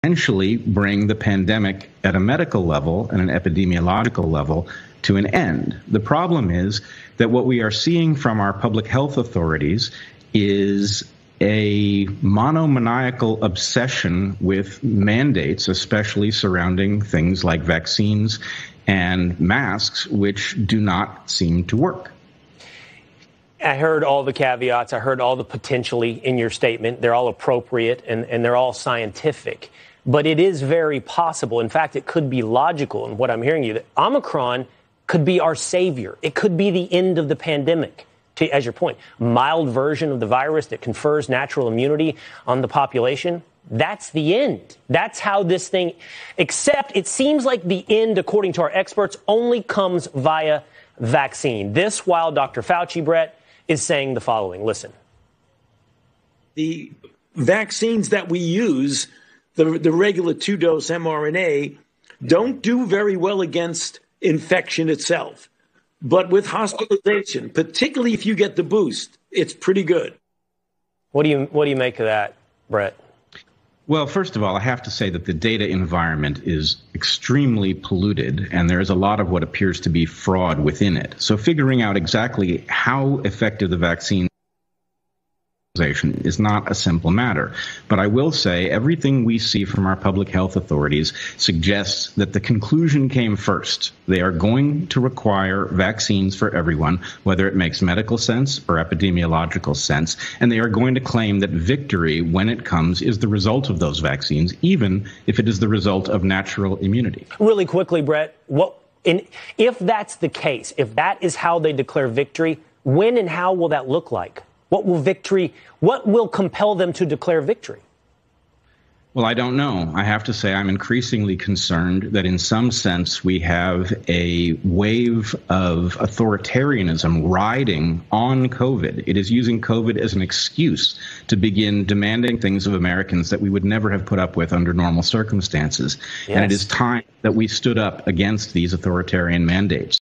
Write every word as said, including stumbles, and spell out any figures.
potentially bring the pandemic at a medical level and an epidemiological level to an end. The problem is that what we are seeing from our public health authorities is a monomaniacal obsession with mandates, especially surrounding things like vaccines and masks, which do not seem to work. I heard all the caveats. I heard all the potentially in your statement. They're all appropriate and, and they're all scientific. But it is very possible. In fact, it could be logical in what I'm hearing you, that Omicron could be our savior. It could be the end of the pandemic. To, as your point, mild version of the virus that confers natural immunity on the population. That's the end. That's how this thing, except it seems like the end, according to our experts, only comes via vaccine. This while Doctor Fauci, Brett, is saying the following. Listen. The vaccines that we use, the, the regular two-dose mRNA, don't do very well against infection itself. But with hospitalization, particularly if you get the boost, it's pretty good. What do you what do you make of that, Brett? Well, first of all, I have to say that the data environment is extremely polluted, and there is a lot of what appears to be fraud within it. So figuring out exactly how effective the vaccine is not a simple matter. But I will say everything we see from our public health authorities suggests that the conclusion came first. They are going to require vaccines for everyone, whether it makes medical sense or epidemiological sense. And they are going to claim that victory, when it comes, is the result of those vaccines, even if it is the result of natural immunity. Really quickly, Brett, what, in, if that's the case, if that is how they declare victory, when and how will that look like? What will victory, what will compel them to declare victory? Well, I don't know. I have to say I'm increasingly concerned that in some sense we have a wave of authoritarianism riding on COVID. It is using COVID as an excuse to begin demanding things of Americans that we would never have put up with under normal circumstances. Yes. And it is time that we stood up against these authoritarian mandates.